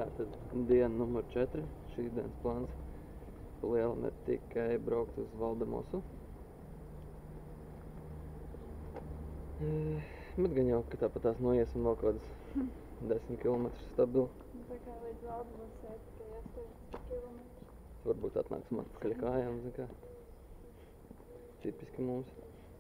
Tātad diena numur 4, šīs dienas plāns pa lielu ne tikai braukt uz Valdemosu. Bet gan jau, ka tāpat tās noiesim vēl kādas 10 km stabili. Tā kā līdz Valdemosai tikai 8 km. Varbūt atnāks man pakaļ kājām, zin kā. Tipiski mums.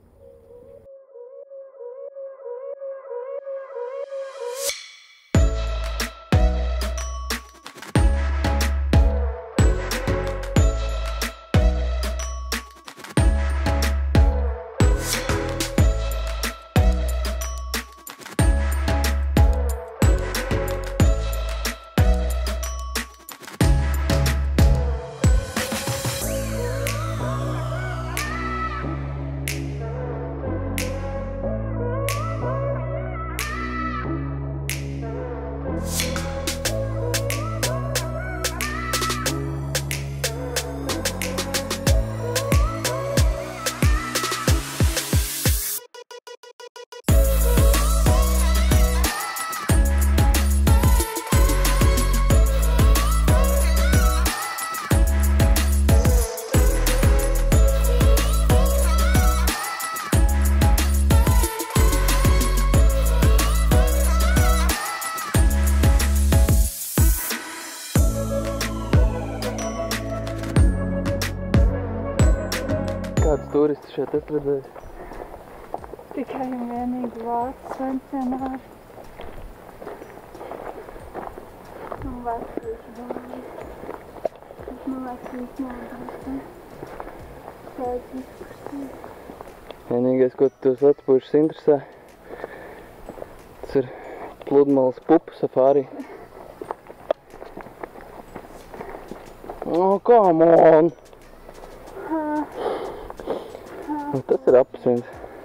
Kādus turistus šeit esi redzējis? Tikai un vienīgi vācu pensionāri. Un vecīši domāju. Man vecīši nodrošina. Tādas izkursības. Vienīgais, ko tos vecpuišus interesē, tas ir pludmales pupu safāri. Oh, come on! Un tas ir apelsīns.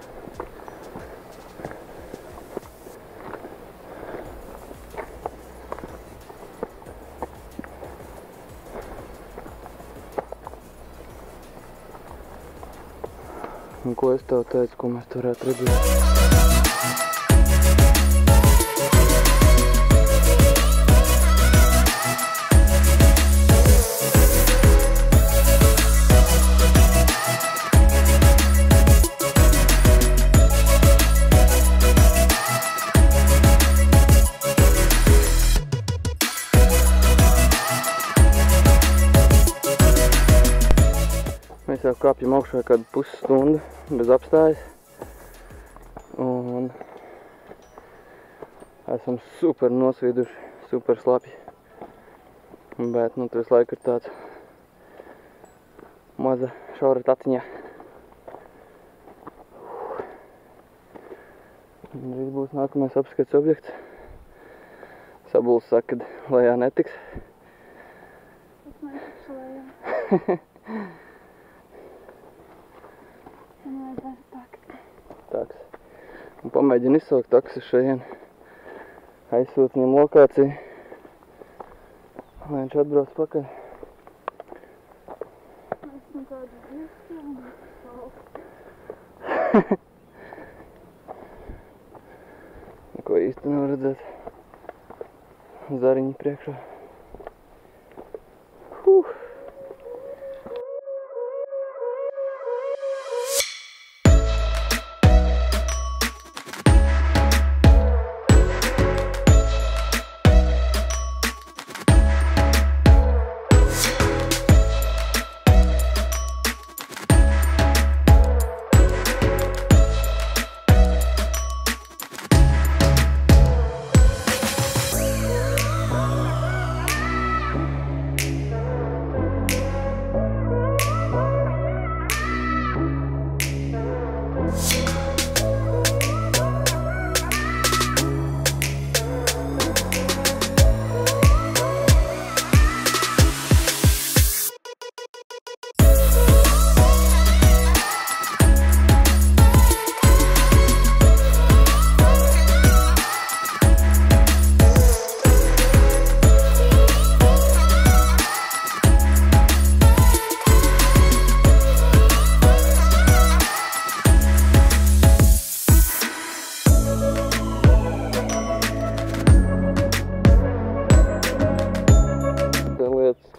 Un ko es tev teicu, ko mēs varētu redzēt? Mēs jau kāpjam augšā kādu pusstundu bez apstājas un esam super nosvīduši, super slapji, bet nu tur visu laiku ir tāds maza šaura taciņa. Drīz būs nākamais apskats objekts. Sabuls saka, ka lejā netiks. Es netikšu lejā. Taks. Un pamēģinu izsaukt taksi šajien. Aizsūt viņam lokāciju. Lai viņš atbrauc pakaļ. Esmu tādu diezgan saukt. Neko īsti nevar redzēt. Zariņi priekšā.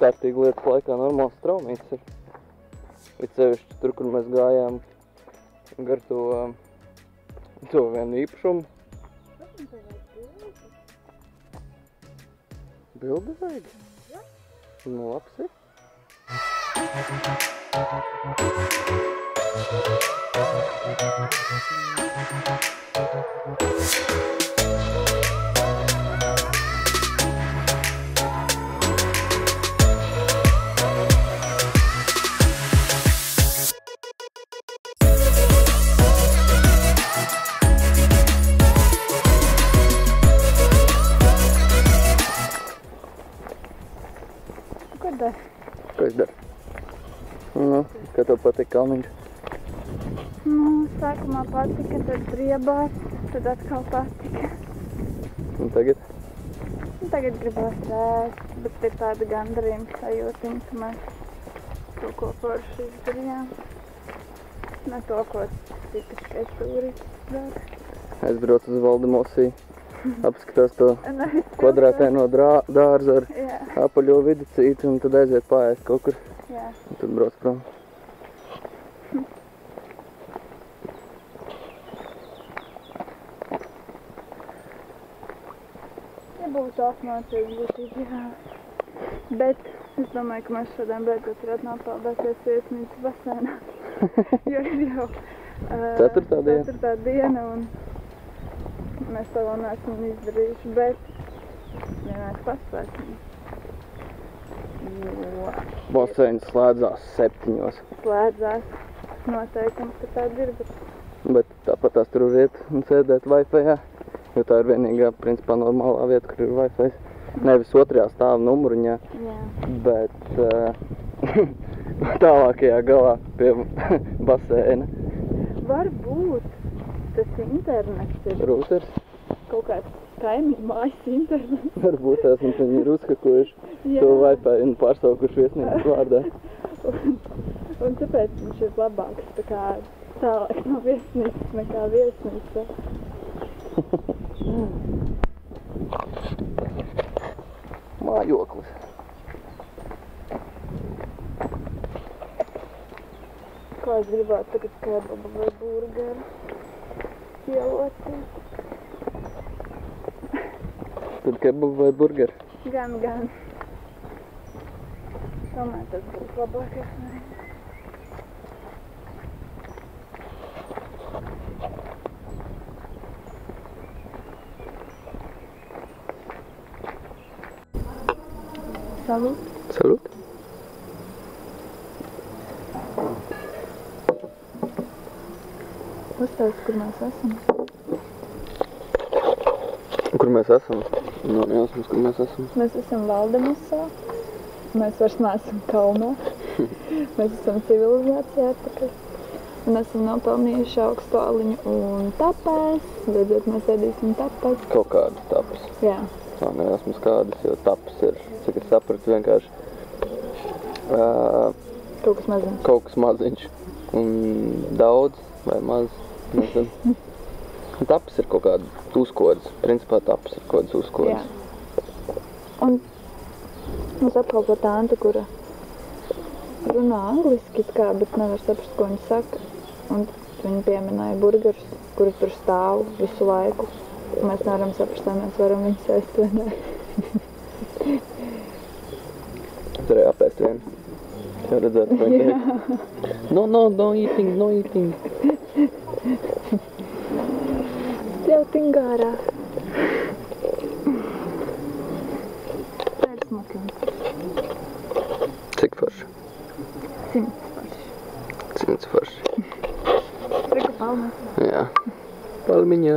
kārtīgi lietas laikā normāls traumīts ir. Ir sevišķi tur, kur mēs gājām gar to vienu īpašumu. Bildi vajag? Nu, labs ir. Ko es daru? Nu, kā tev patīk kalniņš? Nu, sākumā patika, tad briebās, tad atkal patika. Un tagad? Un tagad gribās ēst, bet ir tāda gandarījuma sajūtiņa, ka mēs kaut ko forši izdarījām. Ne to, ko tipiskais turists dara. Aizbrauc uz Valdemosī, apskatās to kvadrātēno dārzu ar apaļo vidicīti un tad aiziet paēst kaut kur. Jā. Un tad brauc prom. Ja būtu apmācības, būtu ideāli. Bet es domāju, ka mēs šodien beidzot varētu nopaldāties viesnīcas basēnā. Jo ir jau Ceturtā diena un mēs to vēl neesam izdarījuši, bet vienāk paspēsim. Baseins slēdzās 7. Slēdzās. Noteikums, ka tāda ir, Bet tāpat tās tur var iet un sēdēt Wi-Fi-jā, jo tā ir vienīgā, principā, normālā vieta, kur ir Wi-Fi. Nevis 2. stāva numuriņā, bet tālākajā galā pie baseina. Varbūt tas internets ir Rūters. kaut kāds kaimiņu mājas internets. Varbūt tās mums viņi ir uzhakojuši to Wi-Fi un pārsaukuši viesnīcas vārdā. Un tāpēc viņš ir labāks, tā kā tālāk no viesnīcas nekā viesnīca. Mājoklis. Kā es gribētu tagad kebabu vai burgeru ielocīt. Tad kebabu vai burgeri? Gan. Tomēr tas būs labākais variants. Salut. Salut. Uzstāst, kur mēs esam. Kur mēs esam? Nav jāsmas, kur mēs esam. Mēs esam Valdemosā. Mēs vairs neesam kalnā. Mēs esam civilizācijā atpakaļ. Un esam nopelnījuši augstu aliņu un tapēs. Beidzot mēs ēdīsim tapēs. Kaut kādas tapas. Jā. Nav jāsmas kādas, jo tapas ir, cik es sapratu, vienkārši Kaut kas maziņš. kaut kas maziņš. Un daudz vai maz, nezinu. Un tapas ir kaut kāda uzkodas. Principā tapas ir kaut kādas uzkodas. Jā. Un mums apkalpo tante, kura runā angliski it kā, bet nevar saprast, ko viņa saka. Un viņa pieminēja burgerus, kuri tur stāv visu laiku. Mēs nevaram saprast, vai mēs varam viņus ēst vai ne. Tur ir apēst vienu. Jau redzētu, ko viņa teikt. No eating. Jau tingārā. Tā ir smakums. Cik forši? 100 forši. 100 forši. Reku palmas. Jā. Palmiņā.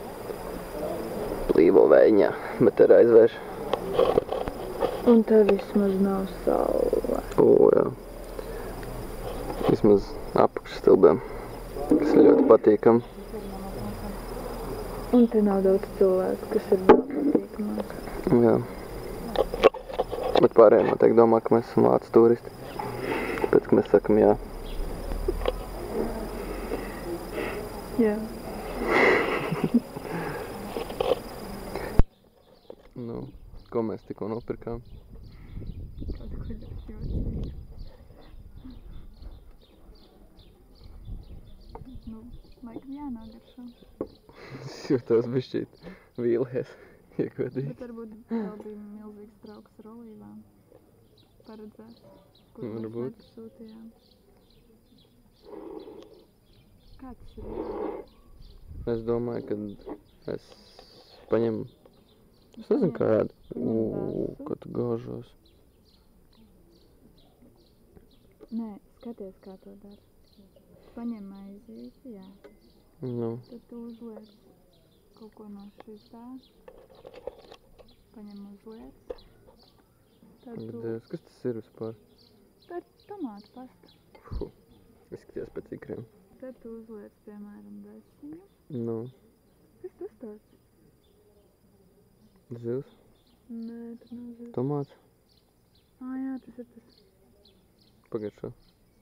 Plīvo vējiņā, bet ir aizvērš. Un te vismaz nav saule. Jā. Vismaz apakšstilbēm, kas ir ļoti patīkami. Un te nav daudz cilvēku, kas ir vēl patīkamāk. Jā. Bet pārējiem noteikti domā, ka mēs esam vācu turisti. Tāpēc, ka mēs sakam jā. Jā. Nu, ko mēs tikko nopirkām? Kādu Nu, laikam jānogaršo. Es jūtos bišķīt vīlies, iegodīgi. Bet varbūt vēl bija milzīgs trauks ar olīvām paredzēts, kur mēs Varbūt. nepasūtījām. Kā tas ir jādara? Es domāju, ka es paņemu, es nezinu kādu. Kad gāžos. Nē, skaties, kā to dara. Paņem maizīti, jā. Nu, Tad tu uzliec kaut ko no šīs tā. Paņem uzliec. Tad tu... Dievs, kas tas ir vispār? Tā ir tomātu pasta. Fuh, izskaties pēc ikriem. Tad tu uzliec, piemēram, desiņu. Nu, Kas tas tāds? zivs, Nē, tas nav zivs. tomāts, Jā, tas ir tas. pagaršo.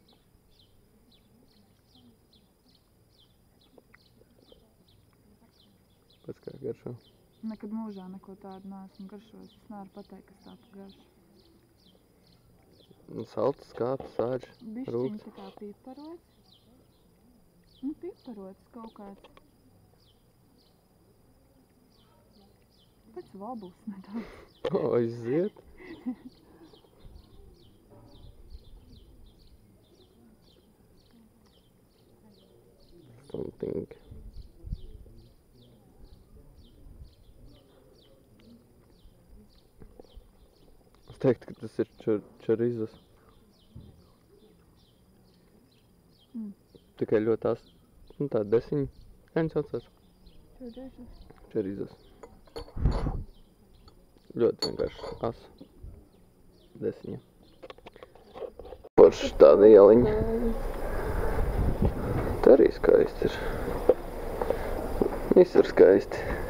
Pēc kā garšo. Nekad mūžā neko tādu neesmu garšojis. Es nevaru pateikt, kas tā pa garšu. Salts, skāps, sāģi, Bišķiņ rūgts. tā kā piparots. Nu, piparots kaut kāds. Pēc vobls nedaudz. O, aiziet. Something. Es teiktu, ka tas ir čarizas. Mm. Tikai ļoti tās, nu tā desiņa. Kā viņas saucās? Čurēšas. Čarizas. Ļoti vienkārši asa desiņa. Forši tāda ieliņa. Tā arī skaisti ir. Viss ir skaisti.